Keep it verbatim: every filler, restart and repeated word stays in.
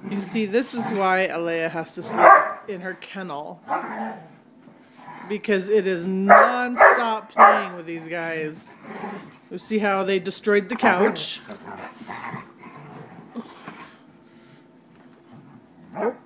You see, this is why Alea has to sleep in her kennel. Because it is non-stop playing with these guys. You see how they destroyed the couch. Oh.